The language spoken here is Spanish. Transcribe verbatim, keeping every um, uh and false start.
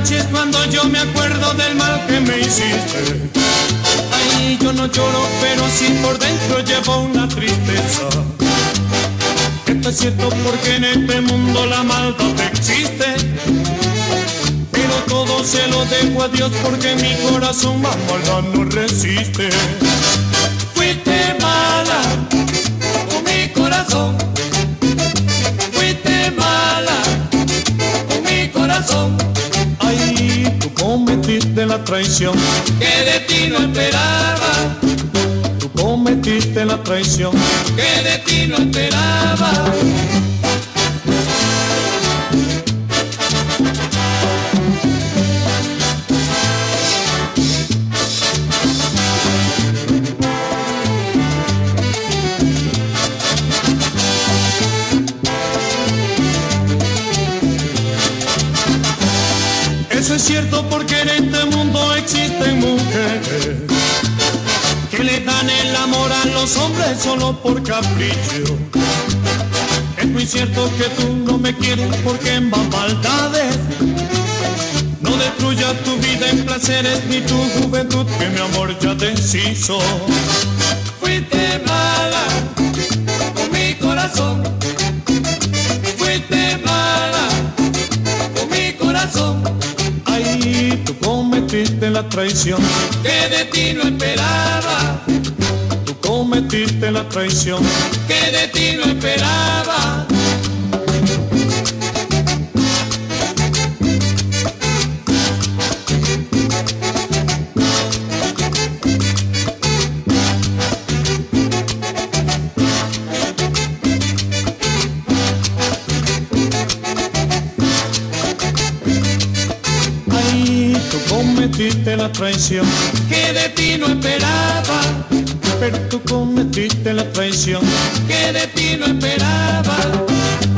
noches cuando yo me acuerdo del mal que me hiciste. Ay, yo no lloro, pero sí por dentro llevo una tristeza. Esto es cierto porque en este mundo la maldad existe, pero todo se lo dejo a Dios porque mi corazón más maldad no resiste. Fuiste mala con mi corazón, fuiste mala con mi corazón. Ay, tú cometiste la traición que de ti no esperaba. Tú cometiste la traición que de ti no esperaba. Eso es cierto porque en este mundo existen mujeres que le dan el amor a los hombres solo por capricho. Es muy cierto que tú no me quieres porque en más maldades no destruyas tu vida en placeres ni tu juventud que mi amor ya deshizo. Fuiste mala con mi corazón, fuiste mala con mi corazón. Ay, tú cometiste la traición que de ti no esperaba. Tú cometiste la traición que de ti no esperaba. Tú cometiste la traición que de ti no esperaba, pero tú cometiste la traición que de ti no esperaba.